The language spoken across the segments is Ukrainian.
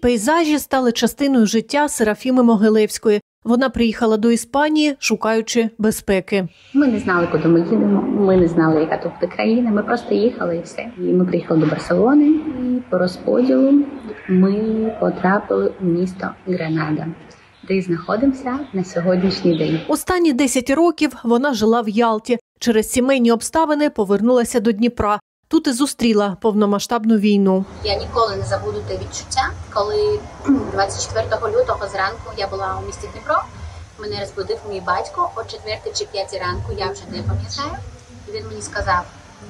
пейзажі стали частиною життя Серафіми Могилевської. Вона приїхала до Іспанії, шукаючи безпеки. Ми не знали, куди ми їдемо, ми не знали, яка тут буде країна, ми просто їхали і все. І ми приїхали до Барселони, і по розподілу ми потрапили у місто Гранада, де і знаходимося на сьогоднішній день. Останні 10 років вона жила в Ялті. Через сімейні обставини повернулася до Дніпра. Тут і зустріла повномасштабну війну. Я ніколи не забуду те відчуття, коли 24 лютого зранку я була у місті Дніпро. Мене розбудив мій батько о 4 чи 5 ранку, я вже не пам'ятаю. І він мені сказав: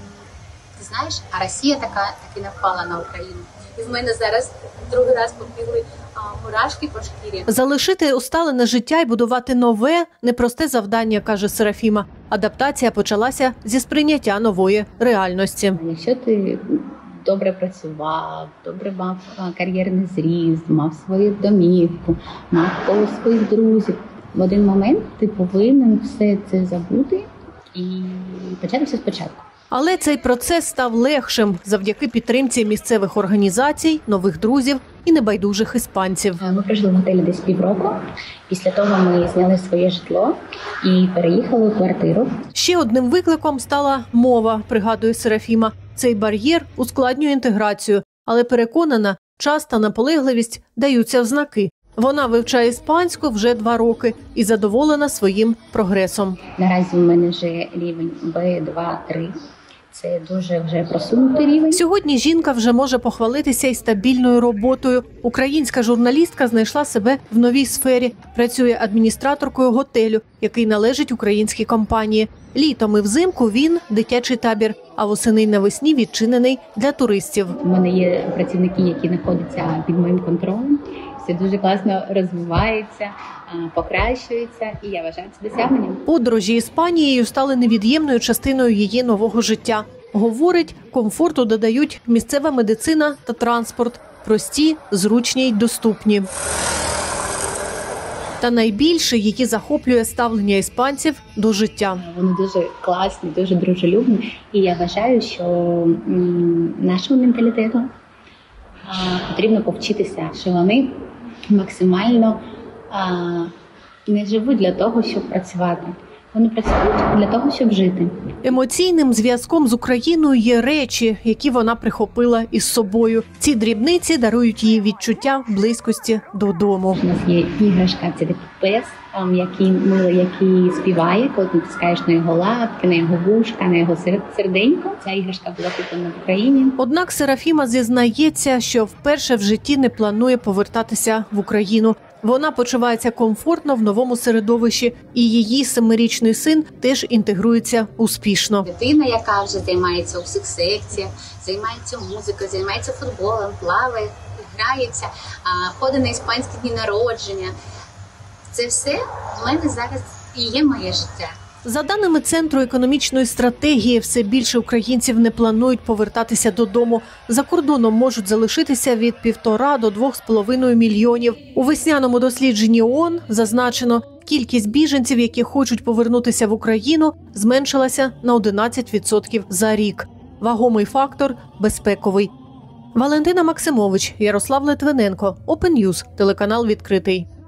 ти знаєш, а Росія таки напала на Україну. І в мене зараз другий раз побігли мурашки по шкірі. Залишити усталене життя і будувати нове – непросте завдання, каже Серафіма. Адаптація почалася зі сприйняття нової реальності. Якщо ти добре працював, добре мав кар'єрний зріст, мав свою домівку, мав коло своїх друзів, в один момент ти повинен все це забути і почати все спочатку. Але цей процес став легшим завдяки підтримці місцевих організацій, нових друзів і небайдужих іспанців. Ми прожили в готелі десь півроку. Після того ми зняли своє житло і переїхали в квартиру. Ще одним викликом стала мова, пригадує Серафіма. Цей бар'єр ускладнює інтеграцію, але переконана, час та наполегливість даються в знаки. Вона вивчає іспанську вже 2 роки і задоволена своїм прогресом. Наразі в мене вже рівень B2-3. Це дуже вже просунутий рівень. Сьогодні жінка вже може похвалитися і стабільною роботою. Українська журналістка знайшла себе в новій сфері. Працює адміністраторкою готелю, який належить українській компанії. Літом і взимку він – дитячий табір, а восени й навесні відчинений для туристів. У мене є працівники, які знаходяться під моїм контролем. Все дуже класно розвивається, покращується, і я вважаю це досягненням. Подорожі Іспанією стали невід'ємною частиною її нового життя. Говорить, комфорту додають місцева медицина та транспорт. Прості, зручні й доступні. Та найбільше її захоплює ставлення іспанців до життя. Вони дуже класні, дуже дружелюбні. І я вважаю, що нашому менталітету потрібно повчитися, що вони максимально не живуть для того, щоб працювати. Вони працюють для того, щоб жити. Емоційним зв'язком з Україною є речі, які вона прихопила із собою. Ці дрібниці дарують їй відчуття близькості додому. У нас є іграшка, це такий пес, який милий, який співає, коли ти натискаєш на його лапки, на його вушка, на його серденько. Ця іграшка була куплена в Україні. Однак Серафіма зізнається, що вперше в житті не планує повертатися в Україну. Вона почувається комфортно в новому середовищі, і її 7-річний син теж інтегрується успішно. Дитина, яка вже займається у всіх секціях, займається музикою, займається футболом, плаває, грається, ходить на іспанські дні народження. Це все в мене зараз і є моє життя. За даними Центру економічної стратегії, все більше українців не планують повертатися додому. За кордоном можуть залишитися від 1,5 до 2,5 мільйонів. У весняному дослідженні ООН зазначено, кількість біженців, які хочуть повернутися в Україну, зменшилася на 11% за рік. Вагомий фактор – безпековий. Валентина Максимович, Ярослав Литвиненко, Open News, телеканал «Відкритий».